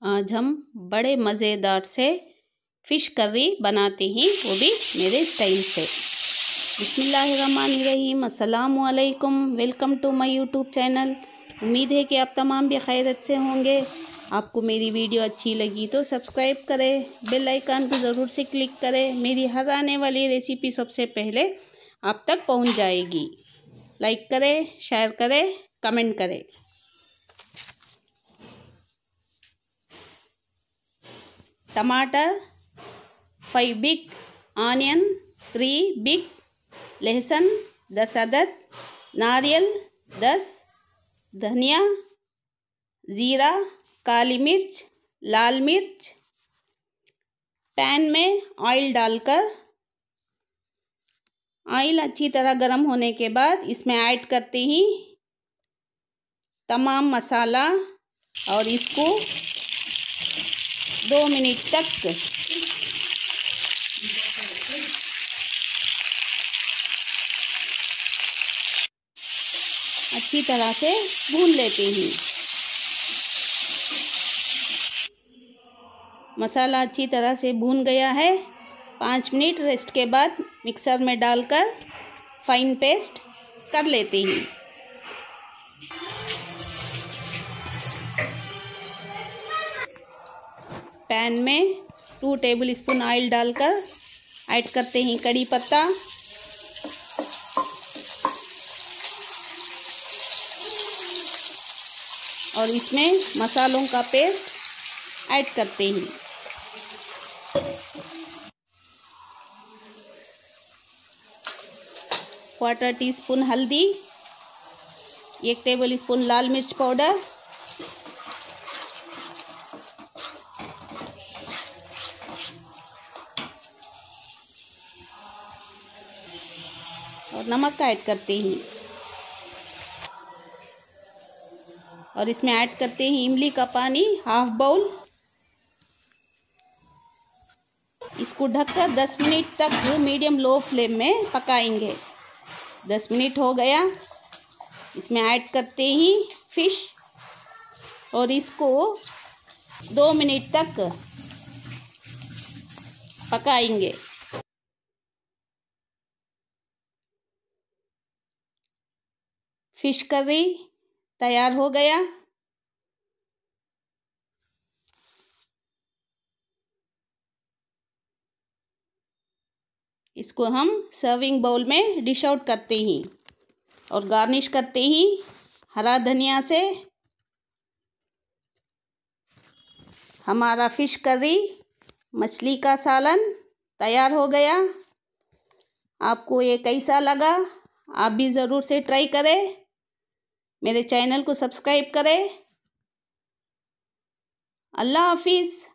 आज हम बड़े मज़ेदार से फ़िश करी बनाते हैं, वो भी मेरे स्टाइल से। बिस्मिल्लाहिर्रहमानिर्रहीम, अस्सलामु अलैकुम, welcome to my YouTube channel. उम्मीद है कि आप तमाम भी खैरियत से होंगे। आपको मेरी वीडियो अच्छी लगी तो सब्सक्राइब करें, बेल आइकन को ज़रूर से क्लिक करें। मेरी हर आने वाली रेसिपी सबसे पहले आप तक पहुंच जाएगी। लाइक करें, शेयर करें, कमेंट करें। टमाटर 5 बिग, ऑनियन 3 बिग, लहसुन 10 अदद, नारियल 10, धनिया, ज़ीरा, काली मिर्च, लाल मिर्च। पैन में ऑयल डालकर ऑयल अच्छी तरह गर्म होने के बाद इसमें ऐड करते ही तमाम मसाला और इसको 2 मिनट तक अच्छी तरह से भून लेते हैं। मसाला अच्छी तरह से भून गया है। 5 मिनट रेस्ट के बाद मिक्सर में डालकर फाइन पेस्ट कर लेते हैं। पैन में 2 टेबल स्पून ऑयल डालकर ऐड करते हैं कड़ी पत्ता, और इसमें मसालों का पेस्ट ऐड करते हैं। क्वार्टर टीस्पून हल्दी, 1 टेबल स्पून लाल मिर्च पाउडर, और नमक ऐड करते हैं। और इसमें ऐड करते हैं इमली का पानी हाफ बाउल। इसको ढककर 10 मिनट तक मीडियम लो फ्लेम में पकाएंगे। 10 मिनट हो गया। इसमें ऐड करते ही फिश और इसको 2 मिनट तक पकाएंगे। फिश करी तैयार हो गया। इसको हम सर्विंग बाउल में डिश आउट करते हैं और गार्निश करते ही हरा धनिया से। हमारा फिश करी मछली का सालन तैयार हो गया। आपको ये कैसा लगा? आप भी ज़रूर से ट्राई करें। मेरे चैनल को सब्सक्राइब करें। अल्लाह हाफिज़।